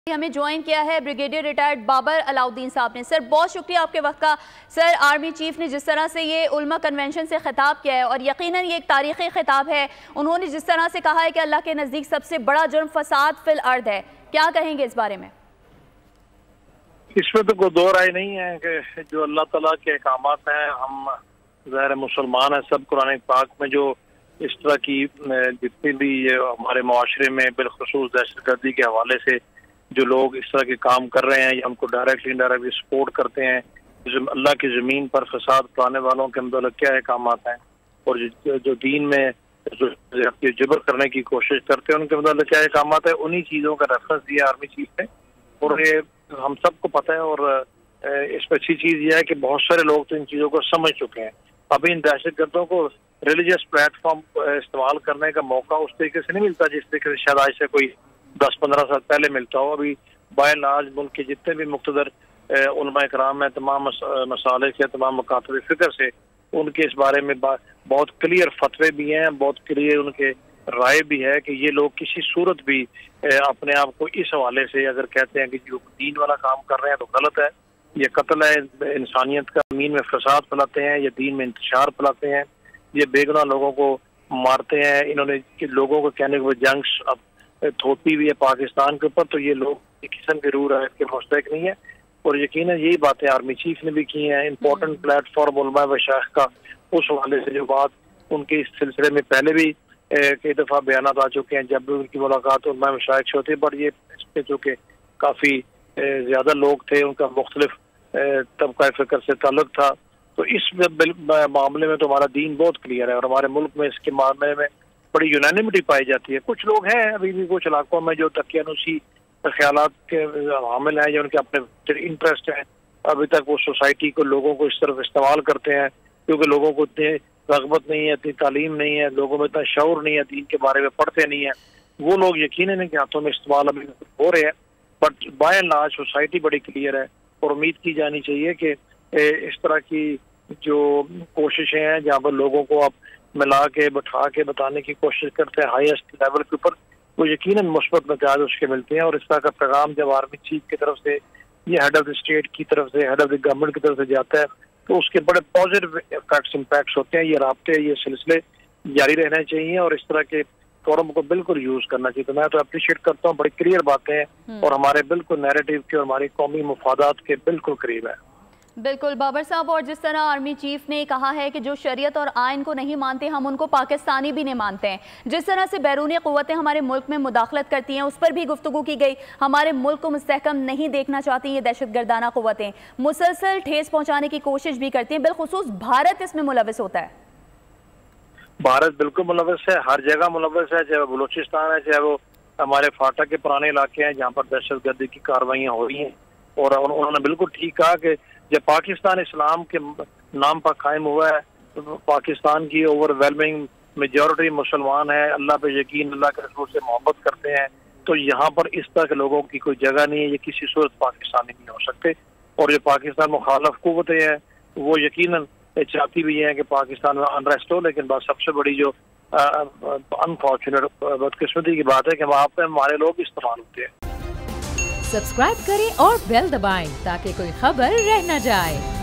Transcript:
ہمیں جوائن کیا ہے بریگیڈیئر ریٹائرڈ بابر علاؤدین صاحب نے۔ سر بہت شکریہ آپ کے وقت کا۔ سر آرمی چیف نے جس طرح سے یہ علماء کنونشن سے خطاب کیا ہے اور یقیناً یہ ایک تاریخی خطاب ہے، انہوں نے جس طرح سے کہا ہے کہ اللہ کے نزدیک سب سے بڑا جرم فساد فی الارض ہے، کیا کہیں گے اس بارے میں؟ اس میں تو کوئی دو رائے نہیں ہے کہ جو اللہ تعالیٰ کے احکامات ہیں، ہم ظاہر مسلمان ہیں، سب قرآن پاک میں جو اس طرح کی جتنی بھی ہمارے معاشرے میں بالخصوص دہشت گردی کے حوالے سے جو لوگ اس طرح کے کام کر رہے ہیں یا ہم کو ڈائریکٹلی انڈائریکٹلی سپورٹ کرتے ہیں، اللہ کی زمین پر فساد پھیلانے والوں کے متعلق کیا احکامات ہیں، اور جو دین میں جبر کرنے کی کوشش کرتے ہیں ان کے متعلق کیا احکامات ہیں، انہی چیزوں کا ریفرنس دیا آرمی چیف نے، اور یہ ہم سب کو پتہ ہے۔ اور اس میں اچھی چیز یہ ہے کہ بہت سارے لوگ تو ان چیزوں کو سمجھ چکے ہیں۔ ابھی ان دہشت گردوں کو ریلیجیس پلیٹ فارم استعمال کرنے کا موقع اس طریقے سے نہیں ملتا جس طریقے سے شاید آج سے کوئی 10-15 سال پہلے ملتا ہو۔ ابھی بائی لاج ملک کے جتنے بھی مقتدر علماء کرام ہیں، تمام مسالے سے، تمام مکاتب فکر سے، ان کے اس بارے میں بہت کلیئر فتوے بھی ہیں، بہت کلیئر ان کے رائے بھی ہے کہ یہ لوگ کسی صورت بھی اپنے آپ کو اس حوالے سے اگر کہتے ہیں کہ جو دین والا کام کر رہے ہیں تو غلط ہے، یہ قتل ہے، انسانیت کا زمین میں فساد پھیلاتے ہیں، یہ دین میں انتشار پھیلاتے ہیں، یہ بے گناہ لوگوں کو مارتے ہیں۔ انہوں نے لوگوں کو کہنے کو جنگس اب تھوپی بھی ہے پاکستان کے اوپر، تو یہ لوگ قسم کے روح رائے کے مستحق نہیں ہے، اور یقیناً یہی باتیں آرمی چیف نے بھی کی ہیں۔ امپورٹنٹ پلیٹ فارم علماء و مشائخ کا اس حوالے سے جو بات ان کے اس سلسلے میں پہلے بھی کئی دفعہ بیانات آ چکے ہیں جب بھی ان کی ملاقات علماء مشائخ سے ہوتی ہے، پر یہ اس پہ چونکہ کافی زیادہ لوگ تھے، ان کا مختلف طبقہ فکر سے تعلق تھا، تو اس معاملے میں تو ہمارا دین بہت کلیئر ہے، اور ہمارے ملک میں اس کے معاملے میں بڑی یونانیمٹی پائی جاتی ہے۔ کچھ لوگ ہیں ابھی بھی کچھ علاقوں میں جو تقیانوسی خیالات کے حامل ہیں یا ان کے اپنے انٹرسٹ ہیں، ابھی تک وہ سوسائٹی کو لوگوں کو اس طرف استعمال کرتے ہیں کیونکہ لوگوں کو اتنی رغبت نہیں ہے، اتنی تعلیم نہیں ہے، لوگوں میں اتنا شعور نہیں ہے، دین کے بارے میں پڑھتے نہیں ہیں، وہ لوگ یقیناً ان کے ہاتھوں میں استعمال ابھی ہو رہے ہیں، but by and large society بڑی کلیئر ہے، اور امید کی جانی چاہیے کہ اس طرح کی جو کوششیں ہیں جہاں پر لوگوں کو آپ ملا کے بٹھا کے بتانے کی کوشش کرتے ہیں ہائیسٹ لیول کے اوپر، وہ یقیناً مثبت نتائج اس کے ملتے ہیں۔ اور اس طرح کا پیغام جب آرمی چیف کی طرف سے، یہ ہیڈ آف دی اسٹیٹ کی طرف سے، ہیڈ آف دی گورنمنٹ کی طرف سے جاتا ہے تو اس کے بڑے پازیٹیو امپیکٹس ہوتے ہیں۔ یہ رابطے، یہ سلسلے جاری رہنے چاہیے اور اس طرح کے فورم کو بالکل یوز کرنا چاہیے۔ تو میں تو اپریشیٹ کرتا ہوں، بڑی کلیئر باتیں ہیں اور ہمارے بالکل نیریٹو کے اور ہماری قومی مفادات کے بالکل قریب ہے۔ بالکل بابر صاحب، اور جس طرح آرمی چیف نے کہا ہے کہ جو شریعت اور آئین کو نہیں مانتے ہم ان کو پاکستانی بھی نہیں مانتے ہیں، جس طرح سے بیرونی قوتیں ہمارے ملک میں مداخلت کرتی ہیں اس پر بھی گفتگو کی گئی، ہمارے ملک کو مستحکم نہیں دیکھنا چاہتی یہ دہشت گردانہ قوتیں، مسلسل ٹھیس پہنچانے کی کوشش بھی کرتی ہیں، بالخصوص بھارت اس میں ملوث ہوتا ہے۔ بھارت بالکل ملوث ہے، ہر جگہ ملوث ہے، چاہے وہ بلوچستان ہے، چاہے وہ ہمارے فاٹا کے پرانے علاقے ہیں جہاں پر دہشت گردی کی کاروائیااں ہو رہی ہیں، اور انہوں نے بالکل ٹھیک کہا کہ جب پاکستان اسلام کے نام پر قائم ہوا ہے تو پاکستان کی اوور ویلمنگ میجورٹی مسلمان ہے، اللہ پہ یقین، اللہ کے رسول سے محبت کرتے ہیں، تو یہاں پر اس طرح کے لوگوں کی کوئی جگہ نہیں ہے، یہ کسی صورت پاکستانی نہیں ہو سکتے۔ اور جو پاکستان مخالف قوتیں ہیں وہ یقیناً چاہتی بھی ہیں کہ پاکستان میں انریسٹ ہو، لیکن بات سب سے بڑی جو انفارچونیٹ بدقسمتی کی بات ہے کہ وہاں پہ ہمارے لوگ استعمال ہوتے ہیں۔ سبسکرائب کریں اور بیل دبائیں تاکہ کوئی خبر رہ نہ جائے۔